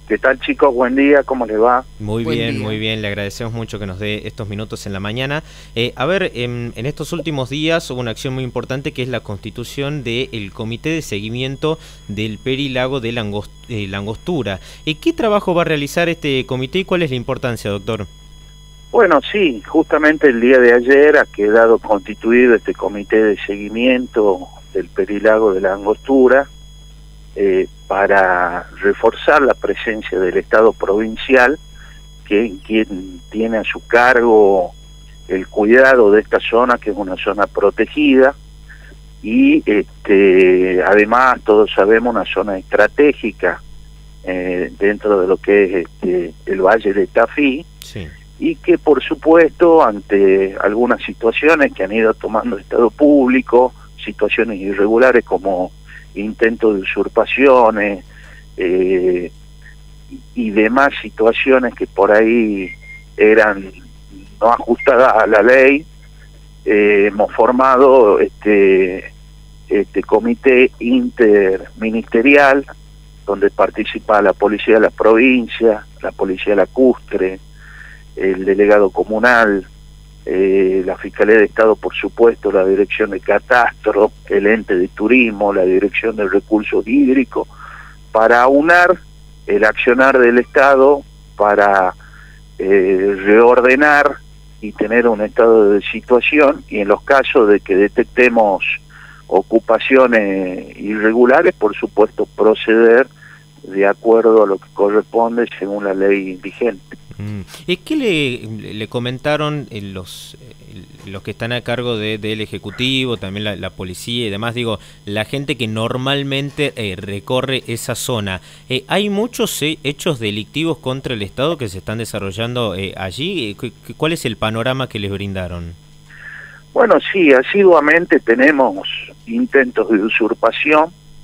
¿Qué tal, chicos? Buen día, ¿cómo les va? Muy Buen bien, día. muy bien. Le agradecemos mucho que nos dé estos minutos en la mañana. A ver, en estos últimos días hubo una acción muy importante que es la constitución del Comité de Seguimiento del Perilago de Langostura. ¿Qué trabajo va a realizar este comité y cuál es la importancia, doctor? Bueno, sí, justamente el día de ayer ha quedado constituido este comité de seguimiento del Perilago de la Angostura para reforzar la presencia del Estado provincial, quien tiene a su cargo el cuidado de esta zona, que es una zona protegida, y además todos sabemos una zona estratégica dentro de lo que es el Valle de Tafí. Sí. Y que por supuesto ante algunas situaciones que han ido tomando Estado público, situaciones irregulares como intentos de usurpaciones y demás situaciones que por ahí eran no ajustadas a la ley, hemos formado este comité interministerial donde participa la Policía de la Provincia, la Policía Lacustre, el delegado comunal, la Fiscalía de Estado, por supuesto, la Dirección de Catastro, el ente de turismo, la Dirección de Recursos Hídricos, para aunar el accionar del Estado para reordenar y tener un estado de situación, y en los casos de que detectemos ocupaciones irregulares, por supuesto, proceder de acuerdo a lo que corresponde según la ley vigente. ¿Qué le comentaron los que están a cargo del Ejecutivo, también la policía y demás? Digo, la gente que normalmente recorre esa zona. ¿Hay muchos hechos delictivos contra el Estado que se están desarrollando allí? ¿Cuál es el panorama que les brindaron? Bueno, sí, asiduamente tenemos intentos de usurpación,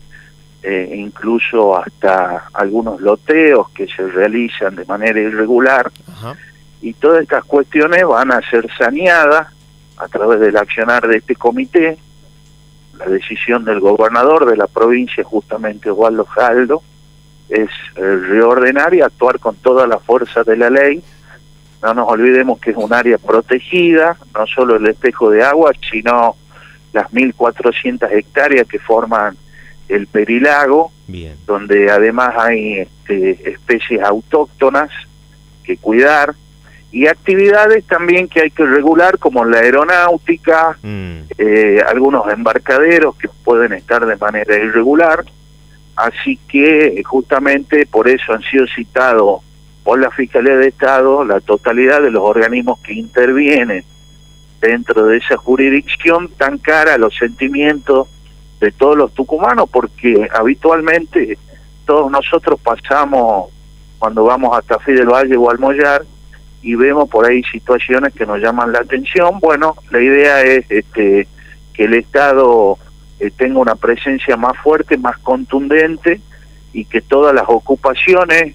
incluso hasta algunos loteos que se realizan de manera irregular. Ajá. Y todas estas cuestiones van a ser saneadas a través del accionar de este comité. La decisión del gobernador de la provincia, justamente Osvaldo Jaldo, es reordenar y actuar con toda la fuerza de la ley. No nos olvidemos que es un área protegida, no solo el espejo de agua, sino las 1.400 hectáreas que forman el Perilago. Bien. Donde además hay especies autóctonas que cuidar y actividades también que hay que regular, como la aeronáutica, algunos embarcaderos que pueden estar de manera irregular. Así que justamente por eso han sido citados por la Fiscalía de Estado la totalidad de los organismos que intervienen dentro de esa jurisdicción tan cara a los sentimientos de todos los tucumanos, porque habitualmente todos nosotros pasamos cuando vamos a Tafí del Valle o al Mollar y vemos por ahí situaciones que nos llaman la atención. Bueno, la idea es que el Estado tenga una presencia más fuerte, más contundente, y que todas las ocupaciones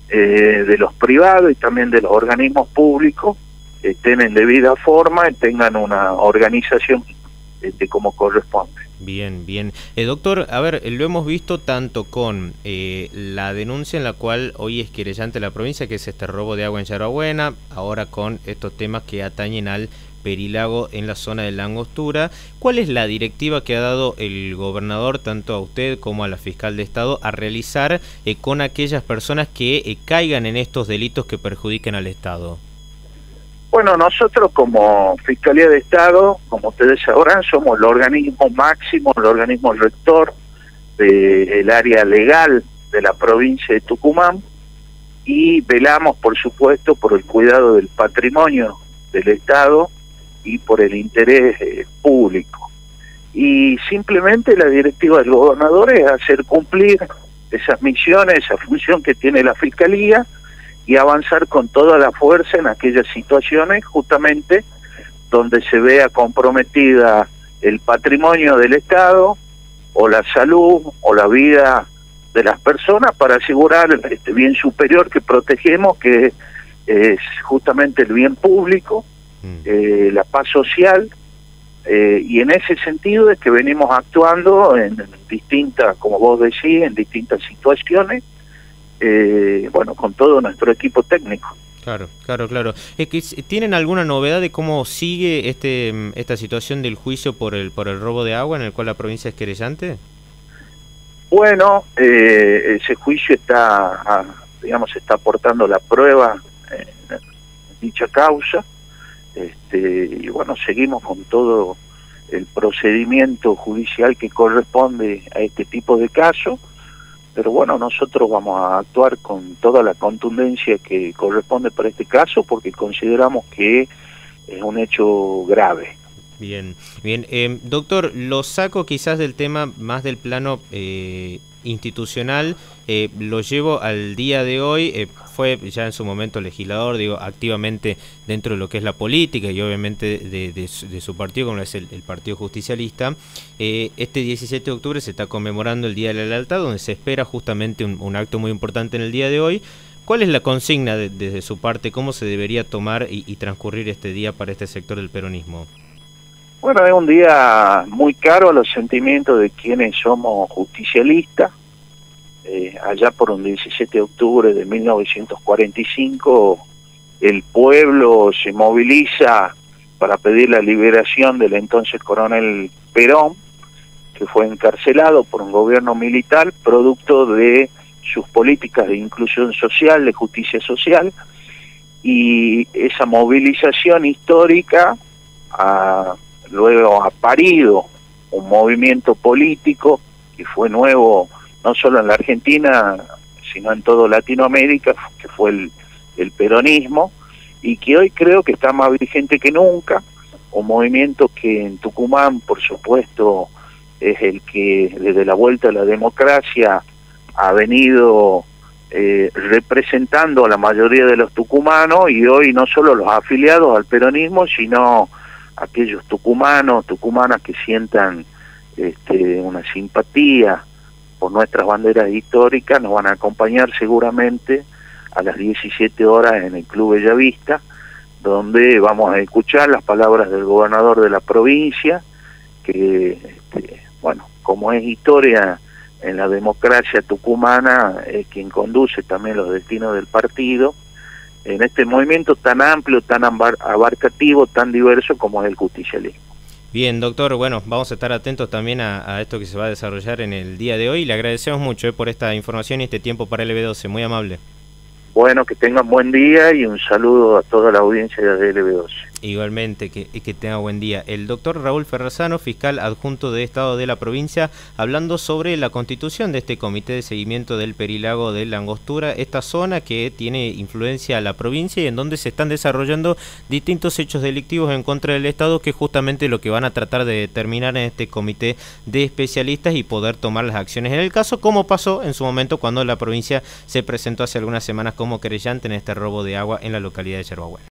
de los privados y también de los organismos públicos estén en debida forma y tengan una organización como corresponde. Bien, bien. Doctor, a ver, lo hemos visto tanto con la denuncia en la cual hoy es querellante la provincia, que es este robo de agua en Yarabuena, ahora con estos temas que atañen al Perilago en la zona de la Angostura. ¿Cuál es la directiva que ha dado el gobernador, tanto a usted como a la fiscal de Estado, a realizar con aquellas personas que caigan en estos delitos que perjudiquen al Estado? Bueno, nosotros como Fiscalía de Estado, como ustedes sabrán, somos el organismo máximo, el organismo rector del área legal de la provincia de Tucumán, y velamos, por supuesto, por el cuidado del patrimonio del Estado y por el interés público. Y simplemente la directiva del gobernador es hacer cumplir esas misiones, esa función que tiene la Fiscalía, y avanzar con toda la fuerza en aquellas situaciones justamente donde se vea comprometida el patrimonio del Estado o la salud o la vida de las personas, para asegurar este bien superior que protegemos, que es justamente el bien público, la paz social, y en ese sentido es que venimos actuando en distintas, como vos decís, en distintas situaciones, bueno, con todo nuestro equipo técnico. Claro, claro, claro. ¿Tienen alguna novedad de cómo sigue esta situación del juicio por el robo de agua en el cual la provincia es querellante? Bueno, ese juicio está, digamos, está aportando la prueba en dicha causa, y bueno, seguimos con todo el procedimiento judicial que corresponde a este tipo de casos, pero bueno, nosotros vamos a actuar con toda la contundencia que corresponde para este caso, porque consideramos que es un hecho grave. Bien, bien. Doctor, lo saco quizás del tema más del plano institucional, lo llevo al día de hoy. Fue ya en su momento legislador, digo, activamente dentro de lo que es la política y obviamente de su partido, como es el Partido Justicialista. Este 17 de octubre se está conmemorando el Día de la Lealtad, donde se espera justamente un acto muy importante en el día de hoy. ¿Cuál es la consigna desde su parte? ¿Cómo se debería tomar y transcurrir este día para este sector del peronismo? Bueno, es un día muy caro a los sentimientos de quienes somos justicialistas. Allá por un 17 de octubre de 1945, el pueblo se moviliza para pedir la liberación del entonces coronel Perón, que fue encarcelado por un gobierno militar, producto de sus políticas de inclusión social, de justicia social, y esa movilización histórica luego ha parido un movimiento político que fue nuevo no solo en la Argentina, sino en toda Latinoamérica, que fue el peronismo, y que hoy creo que está más vigente que nunca, un movimiento que en Tucumán, por supuesto, es el que desde la vuelta a la democracia ha venido representando a la mayoría de los tucumanos, y hoy no solo los afiliados al peronismo, sino aquellos tucumanas que sientan una simpatía por nuestras banderas históricas, nos van a acompañar seguramente a las 17 horas en el Club Bellavista, donde vamos a escuchar las palabras del gobernador de la provincia, que, bueno, como es historia en la democracia tucumana, es quien conduce también los destinos del partido, en este movimiento tan amplio, tan abarcativo, tan diverso como es el justicialismo. Bien, doctor, bueno, vamos a estar atentos también a esto que se va a desarrollar en el día de hoy. Le agradecemos mucho por esta información y este tiempo para LB12, muy amable. Bueno, que tengan buen día y un saludo a toda la audiencia de LB12. Igualmente, que tenga buen día. El doctor Raúl Ferrazano, fiscal adjunto de Estado de la provincia, hablando sobre la constitución de este comité de seguimiento del Perilago de la Angostura, esta zona que tiene influencia a la provincia y en donde se están desarrollando distintos hechos delictivos en contra del Estado, que es justamente lo que van a tratar de determinar en este comité de especialistas y poder tomar las acciones en el caso, como pasó en su momento cuando la provincia se presentó hace algunas semanas como querellante en este robo de agua en la localidad de Yerba Buena.